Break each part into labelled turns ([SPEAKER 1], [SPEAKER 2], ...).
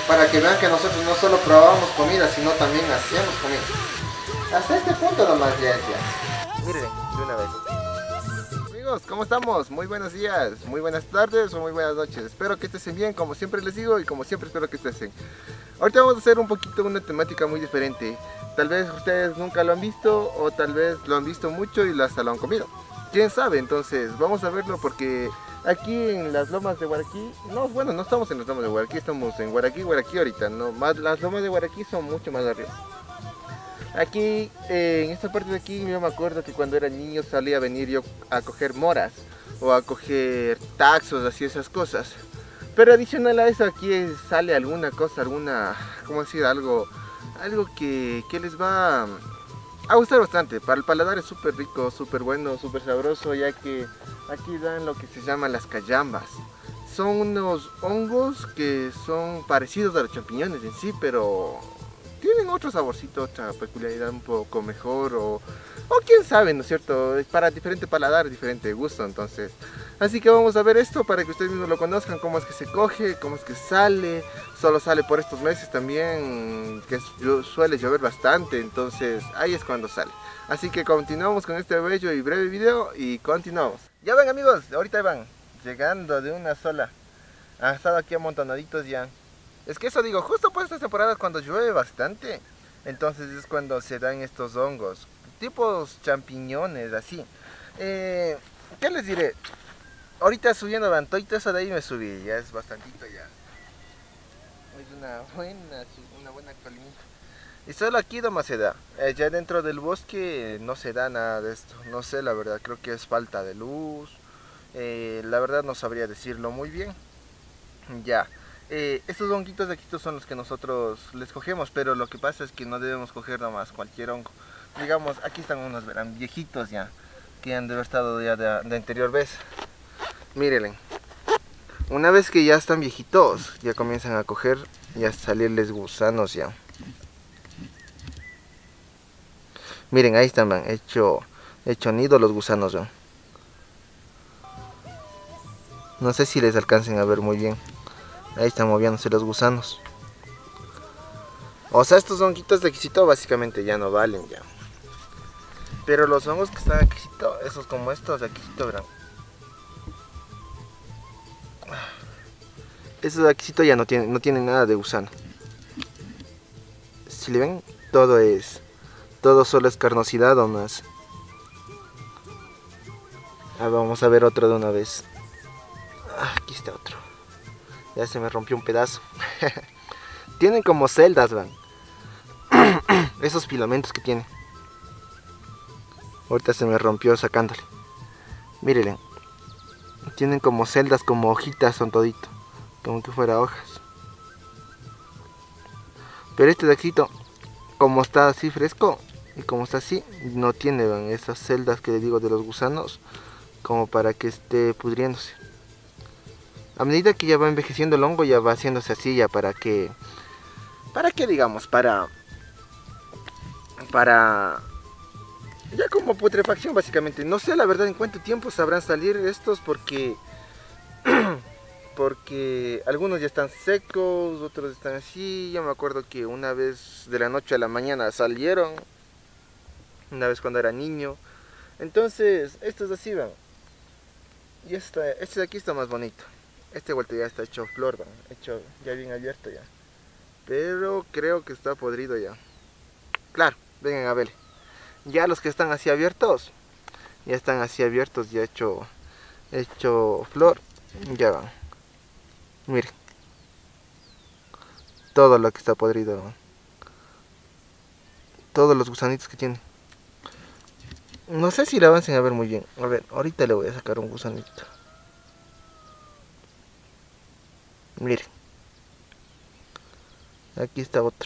[SPEAKER 1] para que vean que nosotros no solo probamos comida, sino también hacemos comida. Hasta este punto nomás ya es ya. Miren, de una vez. Amigos, ¿cómo estamos? Muy buenos días, muy buenas tardes o muy buenas noches. Espero que estén bien, como siempre les digo, y como siempre espero que estén. Ahorita vamos a hacer un poquito una temática muy diferente. Tal vez ustedes nunca lo han visto o tal vez lo han visto mucho y hasta lo han comido. ¿Quién sabe? Entonces vamos a verlo porque aquí en las lomas de Guaraquí, no, bueno, no estamos en las lomas de Guaraquí, estamos en Guaraquí ahorita, no, más, las lomas de Guaraquí son mucho más arriba. Aquí, en esta parte de aquí, yo me acuerdo que cuando era niño salía a venir yo a coger moras o a coger taxos, así esas cosas. Pero adicional a eso aquí sale alguna cosa, ¿cómo decir? Algo que les va a gustar bastante. Para el paladar es súper rico, súper bueno, súper sabroso, ya que aquí dan lo que se llama las cayambas. Son unos hongos que son parecidos a los champiñones en sí, pero tienen otro saborcito, otra peculiaridad un poco mejor o quién sabe, ¿no es cierto? Es para diferente paladar, diferente gusto, entonces. Así que vamos a ver esto para que ustedes mismos lo conozcan, cómo es que se coge, cómo es que sale. Solo sale por estos meses también, que suele llover bastante, entonces ahí es cuando sale. Así que continuamos con este bello y breve video y continuamos. Ya ven amigos, ahorita van llegando de una sola. Han estado aquí amontonaditos ya. Es que eso digo, justo por estas temporadas cuando llueve bastante, entonces es cuando se dan estos hongos, tipos champiñones, así. ¿Qué les diré? Ahorita subiendo Bantoito, eso de ahí me subí, ya es bastantito ya. Es una buena colimita. Y solo aquí nomás se da. Ya dentro del bosque no se da nada de esto. No sé, la verdad, creo que es falta de luz. La verdad no sabría decirlo muy bien. Ya. Estos honguitos de aquí son los que nosotros les cogemos, pero lo que pasa es que no debemos coger nomás cualquier hongo. Digamos, aquí están unos, verán, viejitos ya, que han de haber estado ya de anterior vez. Mírenle. Una vez que ya están viejitos, ya comienzan a coger y a salirles gusanos ya. Miren, ahí están, man, hecho nido los gusanos ya. No sé si les alcancen a ver muy bien. Ahí están moviéndose los gusanos. O sea, estos honguitos de aquícito básicamente ya no valen ya. Pero los hongos que están aquícito, esos como estos de aquícito, verán. Estos de aquícito ya no tienen nada de gusano. Si le ven, todo solo es carnosidad o más. Vamos a ver otro de una vez. Aquí está otro. Ya se me rompió un pedazo. Tienen como celdas, van. Esos filamentos que tienen. Ahorita se me rompió sacándole. Mírenle. Tienen como celdas, como hojitas, son todito. Como que fuera hojas. Pero este de aquí, como está así fresco y como está así, no tiene, van, esas celdas que le digo de los gusanos, como para que esté pudriéndose. A medida que ya va envejeciendo el hongo, ya va haciéndose así, ya para que digamos, para ya como putrefacción básicamente. No sé la verdad en cuánto tiempo sabrán salir estos porque porque algunos ya están secos, otros están así. Yo me acuerdo que una vez de la noche a la mañana salieron, una vez cuando era niño. Entonces estos así van. Y este de aquí está más bonito. Este vuelto ya está hecho flor, van, hecho ya bien abierto ya. Pero creo que está podrido ya. Claro, vengan a ver. Ya los que están así abiertos, ya están así abiertos, ya hecho flor. Ya van. Miren. Todo lo que está podrido, ¿no? Todos los gusanitos que tiene. No sé si la avancen a ver muy bien. A ver, ahorita le voy a sacar un gusanito. Miren. Aquí está otro.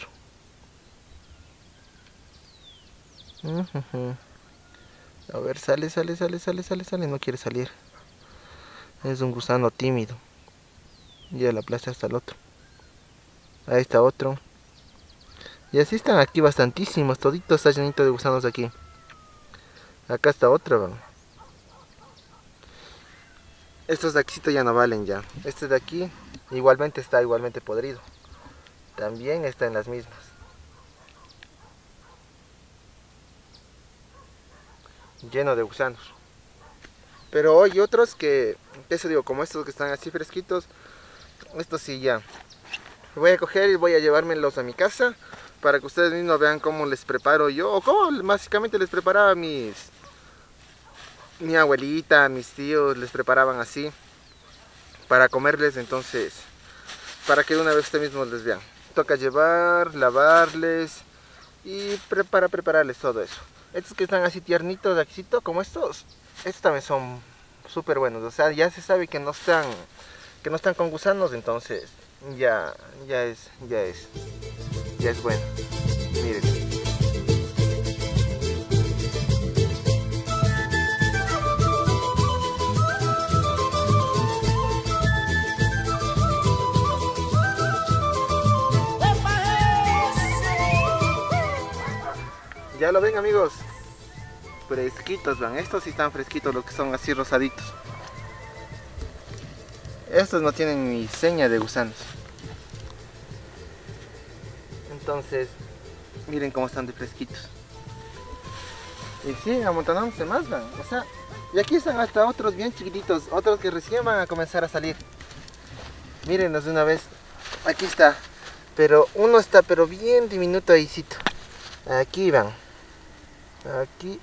[SPEAKER 1] A ver, sale. No quiere salir. Es un gusano tímido. Ya la aplasta hasta el otro. Ahí está otro. Y así están aquí bastantísimos. Todito está llenito de gusanos aquí. Acá está otro, ¿no? Estos de aquí ya no valen ya. Este de aquí igualmente está igualmente podrido. también está en las mismas. Lleno de gusanos. Pero hay otros que, eso digo, como estos que están así fresquitos, estos sí ya. Voy a coger y voy a llevármelos a mi casa para que ustedes mismos vean cómo les preparo yo, o cómo básicamente les preparaba mi abuelita, mis tíos, les preparaban así para comerles, entonces, para que de una vez ustedes mismos les vean. Toca llevar, lavarles y para prepararles todo eso. Estos que están así tiernitos, como estos también son súper buenos, o sea, ya se sabe que no están con gusanos, entonces ya es bueno. Miren. Ya lo ven, amigos, fresquitos van, estos sí están fresquitos, los que son así rosaditos. Estos no tienen ni seña de gusanos. Entonces, miren cómo están de fresquitos. Y siguen amontonándose más, van. O sea, y aquí están hasta otros bien chiquititos, otros que recién van a comenzar a salir. Mírenlos de una vez. Aquí está. Pero uno está bien diminuto ahícito. Aquí van. Aquí.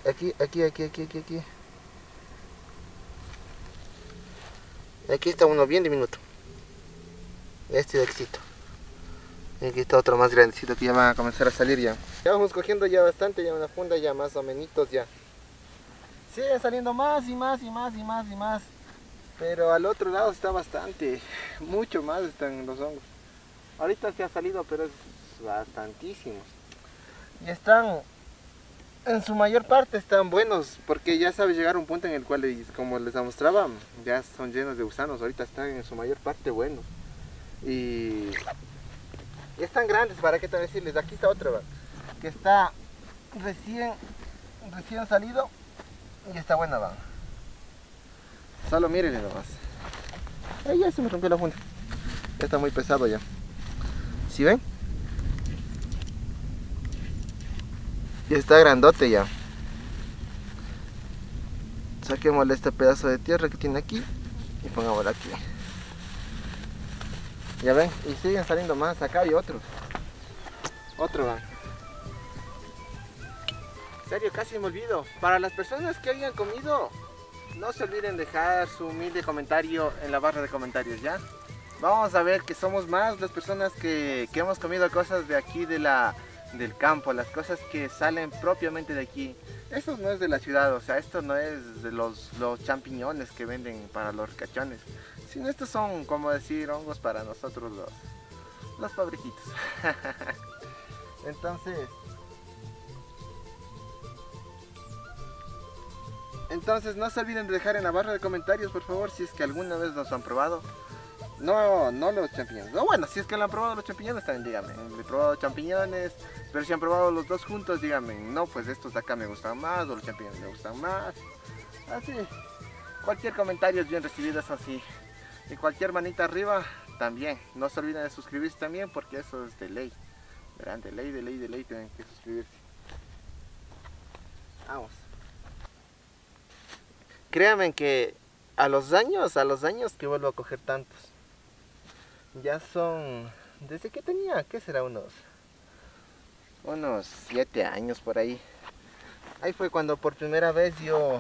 [SPEAKER 1] Aquí está uno bien diminuto. Este de éxito. Y aquí está otro más grandecito que ya van a comenzar a salir ya. Ya vamos cogiendo ya bastante, ya una funda ya más o menos ya. Siguen saliendo más y más. Pero al otro lado está bastante, mucho más están los hongos. Ahorita se ha salido, pero es bastantísimos. Y están, en su mayor parte están buenos, porque ya sabe llegar a un punto en el cual, como les mostraba, ya son llenos de gusanos. Ahorita están en su mayor parte buenos. Y están grandes, para qué tal decirles. Aquí está otro, que está recién salido y está buena, va. Solo mírenle nomás. Ay, ya se me rompió la funda. Ya está muy pesado ya. ¿Sí ven? Ya está grandote ya. Saquémosle este pedazo de tierra que tiene aquí y pongámoslo aquí. Ya ven, y siguen saliendo más. Acá hay otros. Otro va. En serio, casi me olvido. Para las personas que hayan comido, no se olviden dejar su humilde comentario en la barra de comentarios, ¿ya? Vamos a ver que somos más las personas que hemos comido cosas de aquí del campo, las cosas que salen propiamente de aquí. Esto no es de la ciudad, o sea, esto no es de los champiñones que venden para los ricachones, sino estos son, como decir, hongos para nosotros los pobrecitos. Entonces no se olviden de dejar en la barra de comentarios, por favor, si es que alguna vez los han probado. No los champiñones. No, bueno, si es que lo han probado los champiñones también díganme. He probado champiñones, pero si han probado los dos juntos, díganme. No, pues estos de acá me gustan más, o los champiñones me gustan más. Así, cualquier comentario es bien recibido, eso sí. Y cualquier manita arriba también. No se olviden de suscribirse también, porque eso es de ley. Verán, de ley tienen que suscribirse. Vamos. Créanme que a los años que vuelvo a coger tantos. Ya son, desde que tenía, ¿qué será? Unos 7 años por ahí. Ahí fue cuando por primera vez yo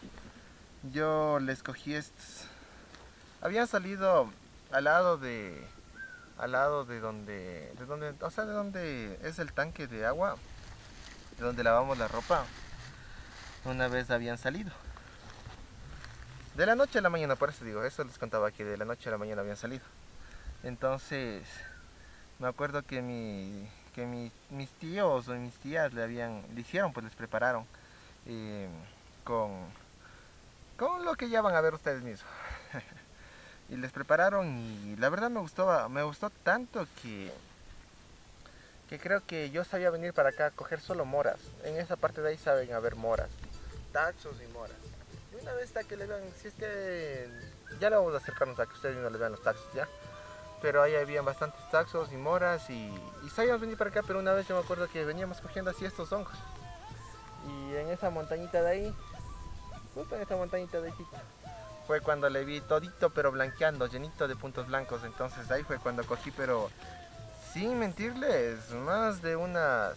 [SPEAKER 1] les cogí estos. Habían salido al lado de donde, o sea, de donde es el tanque de agua, de donde lavamos la ropa. Una vez habían salido. De la noche a la mañana, por eso digo, eso les contaba aquí, de la noche a la mañana habían salido. Entonces, me acuerdo que mis tíos o mis tías le hicieron, pues les prepararon con lo que ya van a ver ustedes mismos. Y les prepararon y la verdad me gustó tanto que creo que yo sabía venir para acá a coger solo moras. En esa parte de ahí saben haber moras, taxos y moras. Una vez hasta que le vean, si es que ya le vamos a acercarnos a que ustedes no les vean los taxos, ¿ya? pero ahí habían bastantes taxos y moras y sabíamos venir para acá, pero una vez yo me acuerdo que veníamos cogiendo así estos hongos. Y en esa montañita de ahí, justo en esa montañita de ahí, fue cuando le vi todito pero blanqueando, llenito de puntos blancos. Entonces ahí fue cuando cogí, pero sin mentirles, más de unas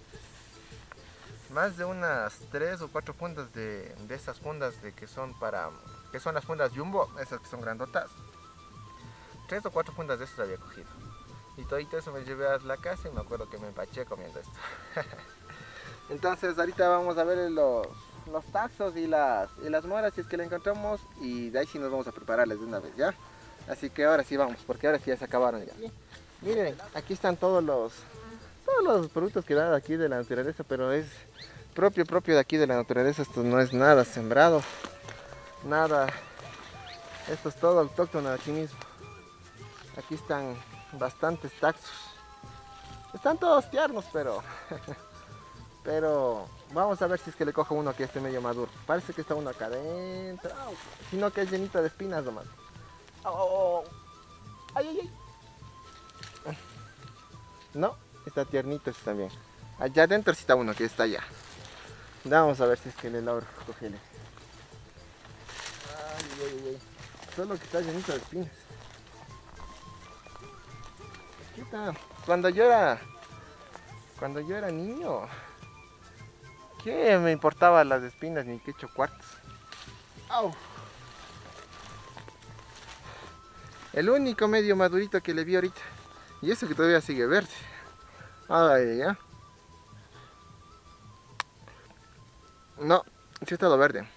[SPEAKER 1] 3 o 4 fundas de esas fundas de que son las fundas Jumbo, esas que son grandotas. 3 o 4 fundas de esas había cogido. Y todito eso me llevé a la casa y me acuerdo que me empaché comiendo esto. Entonces ahorita vamos a ver los taxos y las moras si es que la encontramos, y de ahí sí nos vamos a prepararles de una vez, ¿ya? Así que ahora sí vamos, porque ahora sí ya se acabaron ya. Miren, aquí están todos los productos que dan aquí de la naturaleza, pero es propio de aquí de la naturaleza. Esto no es nada sembrado, nada, esto es todo autóctono de aquí mismo. Aquí están bastantes taxos, están todos tiernos, pero vamos a ver si es que le cojo uno que esté medio maduro. Parece que está uno acá adentro, sino que es llenito de espinas nomás. Ay. No, está tiernito este también. Allá adentro sí está uno que está allá. Vamos a ver si es que le logro cogerle. Ay. Solo que está llenito de espinas. Aquí está. Cuando yo era niño, ¿qué me importaba las espinas ni qué chocuartos? ¡Au! El único medio madurito que le vi ahorita. Y eso que todavía sigue verde. Ay, ya. No, sí ha estado verde.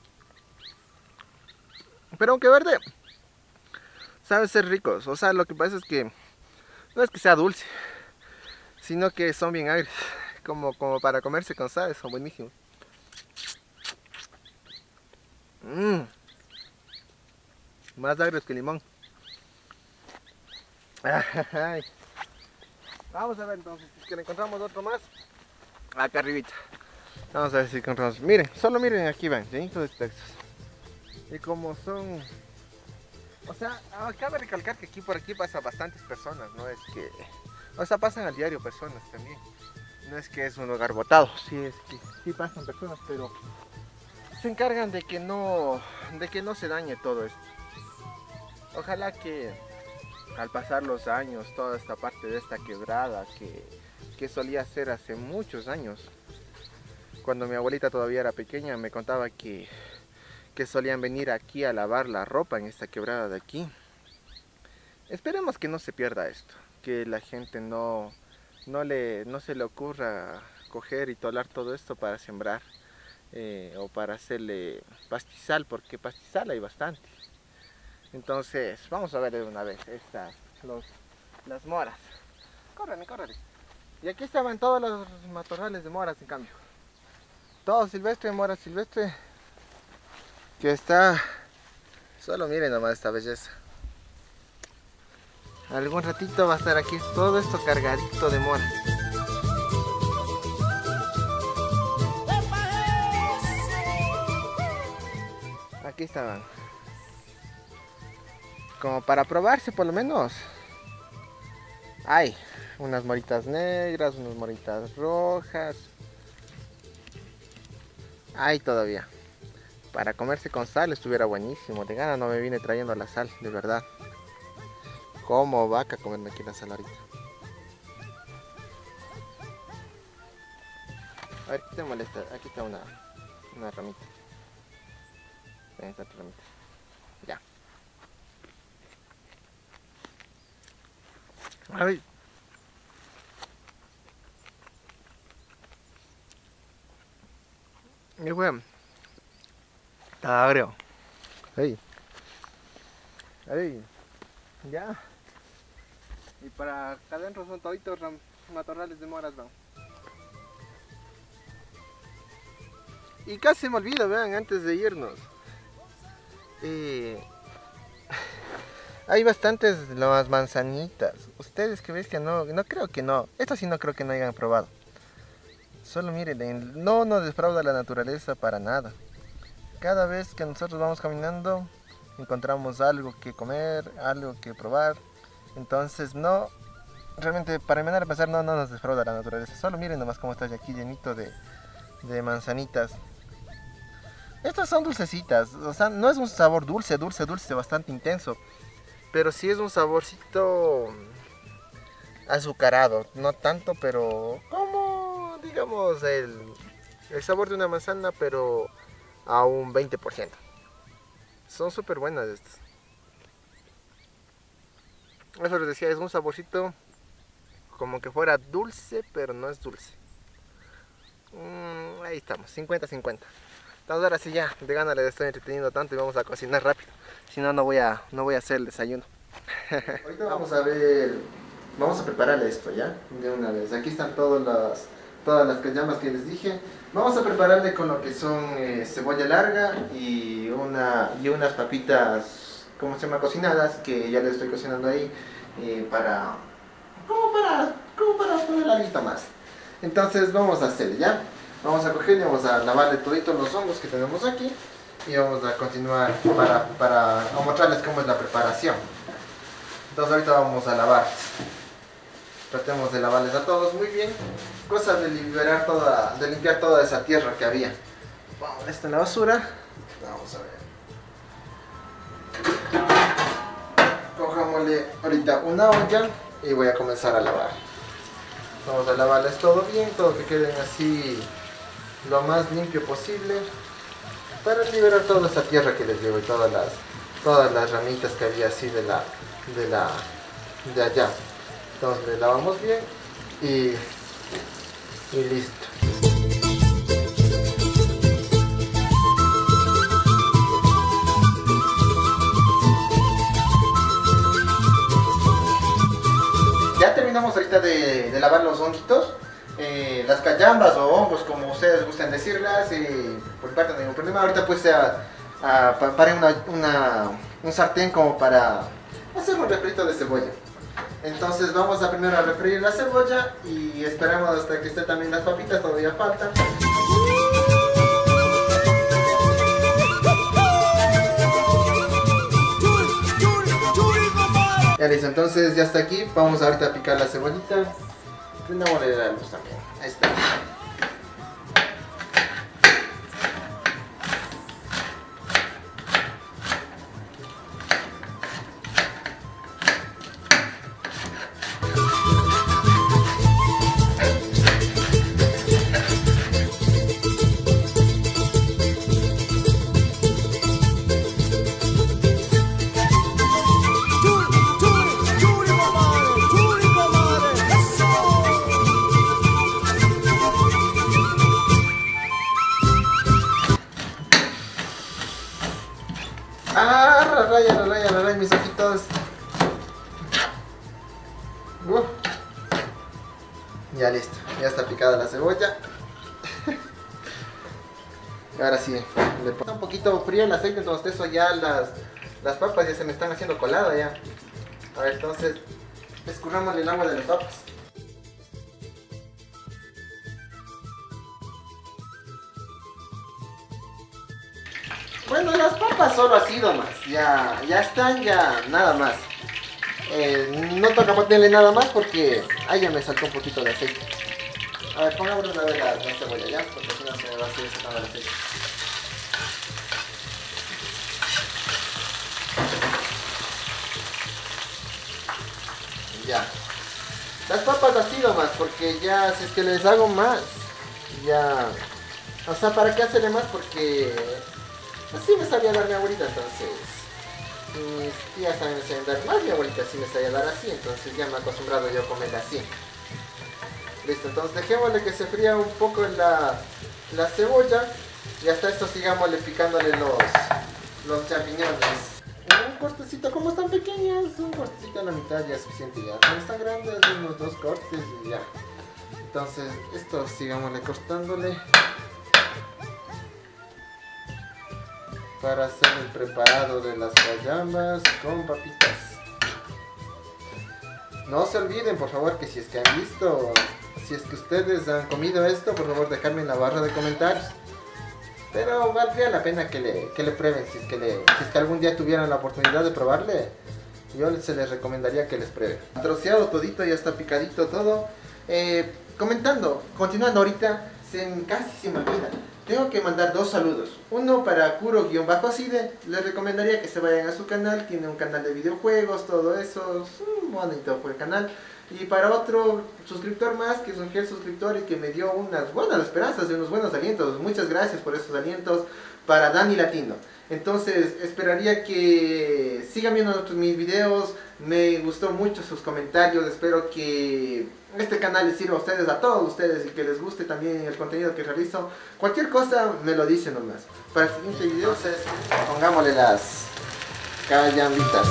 [SPEAKER 1] Pero aunque verde, sabe ser ricos. O sea, lo que pasa es que no es que sea dulce, sino que son bien agrios. Como para comerse con sal, son buenísimos. Más agrios que limón. Ay. Vamos a ver entonces, si es que le encontramos otro más acá arribita. Vamos a ver si encontramos. Miren, solo miren, aquí van, llenitos de textos. Y como son, o sea, cabe recalcar que por aquí pasan bastantes personas. No es que, o sea, pasan al diario personas también. No es que es un lugar botado, sí es que sí pasan personas, pero se encargan de que no se dañe todo esto. Ojalá que al pasar los años, toda esta parte de esta quebrada que solía ser hace muchos años, cuando mi abuelita todavía era pequeña, me contaba que solían venir aquí a lavar la ropa en esta quebrada de aquí. Esperemos que no se pierda esto, que la gente no se le ocurra coger y tolar todo esto para sembrar o para hacerle pastizal, porque pastizal hay bastante. Entonces vamos a ver de una vez las moras. Córrele. Y aquí estaban todos los matorrales de moras, en cambio. Todo silvestre, mora silvestre. Que está... Solo miren nomás esta belleza. Algún ratito va a estar aquí todo esto cargadito de mora. Aquí estaban. Como para probarse por lo menos. Hay unas moritas negras, unas moritas rojas. Hay todavía. Para comerse con sal estuviera buenísimo. De gana no me vine trayendo la sal, de verdad. Como vaca comerme aquí la sal ahorita. A ver, ¿qué te molesta? Aquí está una ramita. Esta ramita. Ya. Ay. Mi weón. Está agrio. Ay. Ya. Y para acá adentro son toditos matorrales de moras, ¿no? Y casi me olvido, vean, antes de irnos. Hay bastantes las manzanitas. Ustedes que ves que no creo que no. Esto sí no creo que no hayan probado. Solo miren, no nos defrauda la naturaleza para nada. Cada vez que nosotros vamos caminando, encontramos algo que comer, algo que probar. Entonces no, realmente para mi manera de pensar no nos defrauda la naturaleza. Solo miren nomás cómo está aquí llenito de manzanitas. Estas son dulcecitas, o sea, no es un sabor dulce, bastante intenso. Pero sí es un saborcito azucarado, no tanto, pero como, digamos, el sabor de una manzana, pero a un 20%. Son súper buenas estas. Eso les decía, es un saborcito como que fuera dulce, pero no es dulce. Ahí estamos, 50-50. Entonces ahora sí ya, de gana les estoy entreteniendo tanto y vamos a cocinar rápido. Si no, no voy a hacer el desayuno. Ahorita vamos a ver, vamos a preparar esto ya, de una vez. Aquí están todas las callamas que les dije. Vamos a prepararle con lo que son cebolla larga y unas papitas, ¿cómo se llama? Cocinadas, que ya les estoy cocinando ahí, como para poner algo más. Entonces vamos a hacer ya. Vamos a coger y vamos a lavarle toditos los hongos que tenemos aquí y vamos a continuar para mostrarles cómo es la preparación. Entonces ahorita vamos a lavar. Tratemos de lavarles a todos muy bien, cosa de limpiar toda esa tierra que había. Vamos esto en la basura. Vamos a ver. Cojámosle ahorita una olla y voy a comenzar a lavar. Vamos a lavarles todo bien, todo que queden así lo más limpio posible para liberar toda esa tierra que les llevo y todas las ramitas que había así de allá. Entonces le lavamos bien y listo. Ya terminamos ahorita de lavar los honguitos. Las cayambas o hongos, como ustedes gusten decirlas, por parte no hay ningún problema. Ahorita pues preparé un sartén como para hacer un refrito de cebolla. Entonces vamos a primero a refreír la cebolla y esperamos hasta que estén también las papitas, todavía faltan. Ya listo, entonces ya está aquí. Vamos ahorita a picar la cebollita. Prendámosle la luz también. Ahí está. Raya, mis ojitos. Ya listo, ya está picada la cebolla. Ahora sí, le pongo un poquito frío el aceite, entonces eso ya las papas ya se me están haciendo colada ya. A ver, entonces escurramos el agua de las papas. Bueno, las papas solo así nomás, ya están, ya nada más. No toca ponerle nada más porque ahí ya me saltó un poquito de aceite. A ver, pongámosle una vez la cebolla ya, porque si no se me va a seguir sacando el aceite. Ya. Las papas así nomás, porque ya si es que les hago más, ya... O sea, ¿para qué hacerle más? Porque... Así me sabía dar mi abuelita, entonces mis tías también me sabían dar más, mi abuelita sí me sabía dar así, entonces ya me he acostumbrado yo a comer así. Listo, entonces dejémosle que se fría un poco la cebolla y hasta esto sigámosle picándole los champiñones. Un cortecito, como están pequeñas, un cortecito a la mitad ya es suficiente ya. Como están grandes, unos 2 cortes y ya. Entonces esto sigámosle cortándole para hacer el preparado de las cayambas con papitas. No se olviden, por favor, que si es que han visto, si es que ustedes han comido esto, por favor dejarme en la barra de comentarios. Pero valdría la pena que le prueben, si es que algún día tuvieran la oportunidad de probarle. Yo se les recomendaría que les prueben. Troceado todito, ya está picadito todo. Continuando ahorita, casi se me olvida. Tengo que mandar dos saludos. Uno para Kuro-Aside. Les recomendaría que se vayan a su canal. Tiene un canal de videojuegos, todo eso. Es un bonito el canal. Y para otro suscriptor más, que es un fiel suscriptor y que me dio unas buenas esperanzas y unos buenos alientos. Muchas gracias por esos alientos. Para Dani Latino. Entonces esperaría que sigan viendo mis videos. Me gustó mucho sus comentarios. Espero que este canal les sirva a ustedes, a todos ustedes, y que les guste también el contenido que realizo. Cualquier cosa me lo dicen nomás. Para el siguiente video pongámosle las callambitas.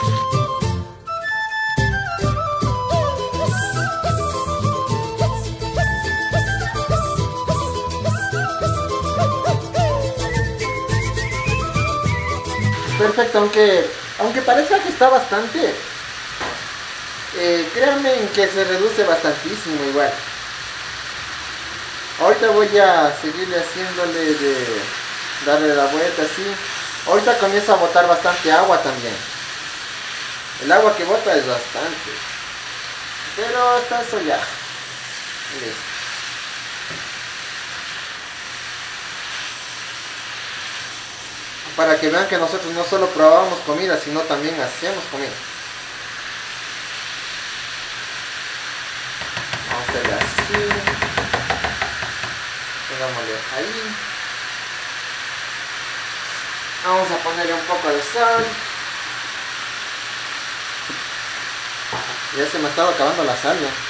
[SPEAKER 1] Perfecto, aunque parezca que está bastante, créanme que se reduce bastantísimo igual. Ahorita voy a seguirle haciéndole darle la vuelta así. Ahorita comienza a botar bastante agua también. El agua que bota es bastante, pero está eso ya. Listo. Para que vean que nosotros no solo probamos comida, sino también hacemos comida. Vamos a hacerle así. Pongámosle ahí. Vamos a ponerle un poco de sal. Ya se me ha estado acabando la sal ya.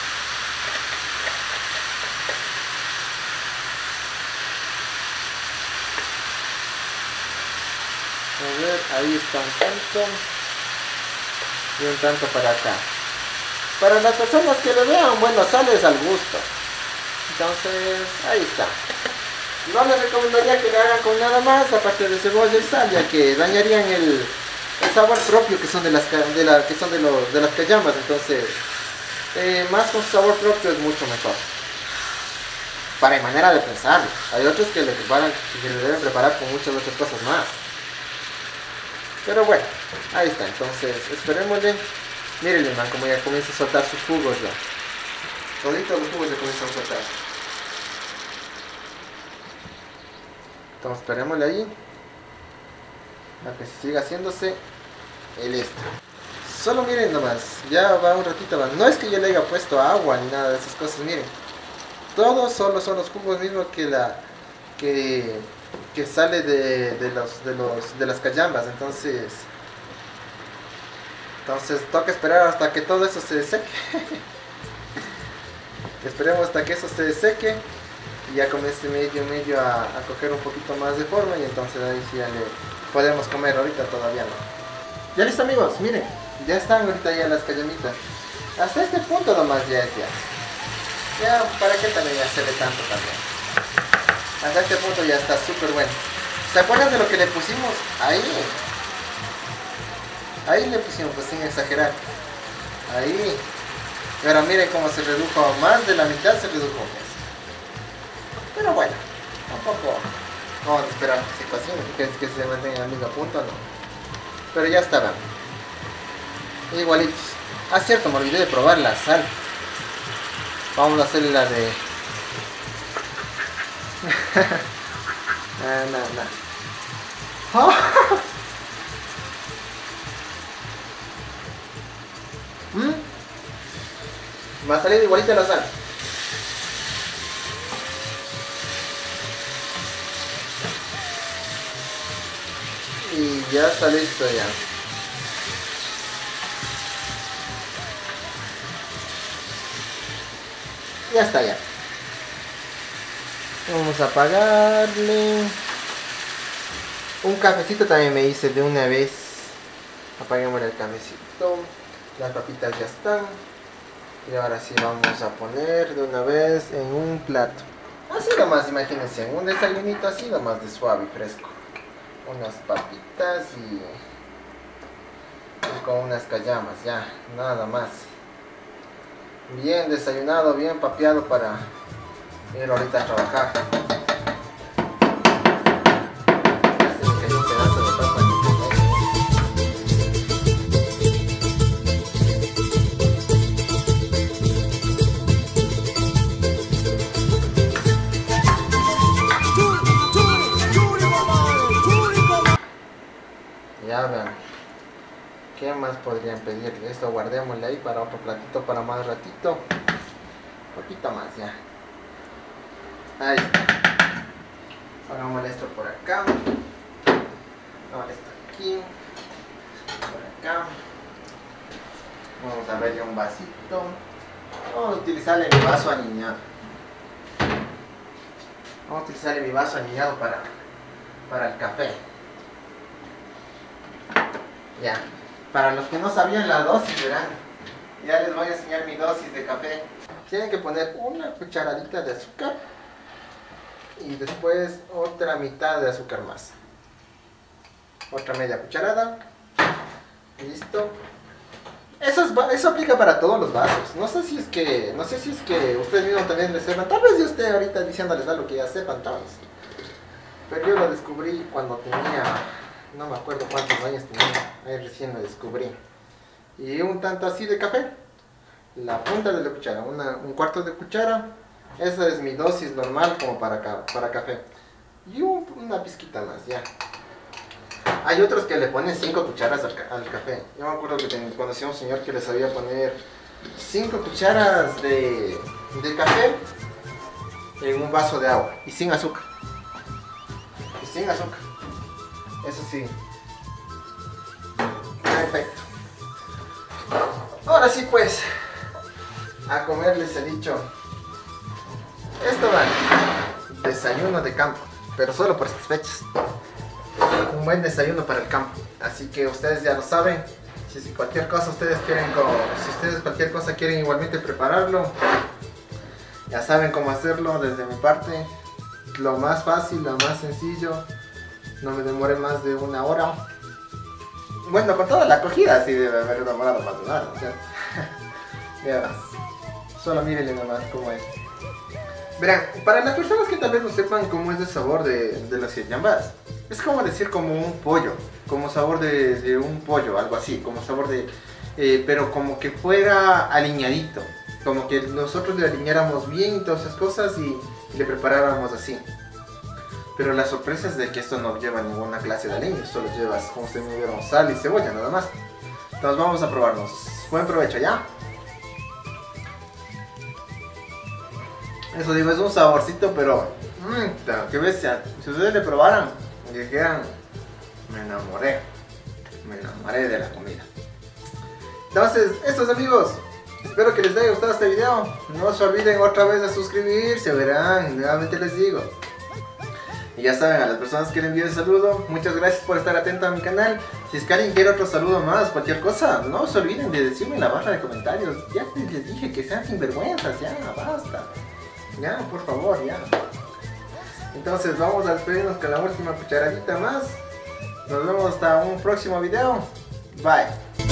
[SPEAKER 1] A ver, ahí está un tanto y un tanto para acá. Para las personas que le vean, bueno, sales al gusto. Entonces, ahí está. No les recomendaría que le hagan con nada más, aparte de cebolla y sal, ya que dañarían el sabor propio que son de las callampas. Entonces, más con su sabor propio es mucho mejor. Para mi manera de pensarlo. Hay otros que le deben preparar con muchas otras cosas más. Pero bueno, ahí está. Entonces, esperémosle. Mírenle, man, como ya comienza a soltar sus jugos ya. Toditos los jugos ya comienzan a soltar. Entonces, esperémosle ahí. A que siga haciéndose. Y listo. Solo miren nomás. Ya va un ratito más. No es que yo le haya puesto agua ni nada de esas cosas, miren. Todos solo son los jugos mismos que sale de las callampas. Entonces toca esperar hasta que todo eso se seque. Esperemos hasta que eso se seque y ya comience medio a coger un poquito más de forma, y entonces ahí sí ya le podemos comer. Ahorita todavía no. Ya listo, amigos, miren, ya están ahorita ya las callamitas. Hasta este punto nomás ya para que también ya se ve tanto también. Hasta este punto ya está súper bueno. ¿Se acuerdan de lo que le pusimos? Ahí le pusimos, pues sin exagerar. Ahí. Pero miren cómo se redujo, más de la mitad se redujo. Pero bueno, tampoco vamos a esperar que se cocine, que se mantenga al mismo punto, no. Pero ya estarán. Igualitos. Ah, cierto, me olvidé de probar la sal. Vamos a hacerle la de... Va a salir igualita la sal. Y ya está listo ya. Ya está ya. Vamos a apagarle. Un cafecito también me hice de una vez. Apaguemos el cafecito. Las papitas ya están. Y ahora sí vamos a poner de una vez en un plato. Así nomás, imagínense, un desayunito así nomás de suave y fresco. Unas papitas y con unas callampas, ya, nada más. Bien desayunado, bien papeado para ir ahorita a trabajar. Ya se me cayó un pedazo de papa. más podrían pedir? Esto guardémosle ahí para otro platito, para más ratito. Un poquito más ya. Ahí está. Hagámosle esto por acá. Ahora esto aquí. Por acá. Vamos a verle un vasito. Vamos a utilizarle mi vaso aniñado. Vamos a utilizarle mi vaso aniñado para el café. Ya. Para los que no sabían la dosis, verán. Ya les voy a enseñar mi dosis de café. Tienen que poner una cucharadita de azúcar. Y después otra mitad de azúcar más. Otra media cucharada. Listo. Eso aplica para todos los vasos. No sé si es que ustedes mismos también les sepan. Tal vez yo esté ahorita diciéndoles algo que ya sepan todos. Pero yo lo descubrí cuando tenía, no me acuerdo cuántos años tenía. Ahí recién lo descubrí. Y un tanto así de café. La punta de la cuchara, un cuarto de cuchara. Esa es mi dosis normal como para café. Y una pizquita más, ya. Hay otros que le ponen 5 cucharas al café. Yo me acuerdo que conocí a un señor que le sabía poner 5 cucharas de café en un vaso de agua. Y sin azúcar. Y sin azúcar. Eso sí. Perfecto. Ahora sí pues. A comer les he dicho. Esto vale. Desayuno de campo. Pero solo por estas fechas. Un buen desayuno para el campo. Así que ustedes ya lo saben. Si cualquier cosa ustedes quieren igualmente prepararlo, ya saben cómo hacerlo desde mi parte. Lo más fácil, lo más sencillo. No me demore más de 1 hora. Bueno, con toda la acogida sí debe haber demorado más de 1 hora, ¿cierto? Ya, solo mírenle nomás cómo es. Verán, para las personas que tal vez no sepan cómo es el sabor de las jellambas, es como decir como un pollo, como sabor de un pollo, algo así, como sabor de... pero como que fuera aliñadito, como que nosotros le aliñáramos bien y todas esas cosas y le preparáramos así. Pero la sorpresa es de que esto no lleva ninguna clase de aliño, solo llevas, como ustedes me vieron, sal y cebolla nada más. Entonces vamos a probarnos. Buen provecho, ¿ya? Eso digo, es un saborcito, pero... qué bestia. Si ustedes le probaran y dijeran, me enamoré de la comida. Entonces, estos amigos, espero que les haya gustado este video. No se olviden otra vez de suscribirse, verán, nuevamente les digo. Y ya saben, a las personas que les envío el saludo, muchas gracias por estar atentos a mi canal. Si es que alguien quiere otro saludo más, cualquier cosa, no se olviden de decirme en la barra de comentarios. Ya les dije que sean sinvergüenzas, ya, basta. Ya, por favor, ya. Entonces vamos a despedirnos con la última cucharadita más. Nos vemos hasta un próximo video. Bye.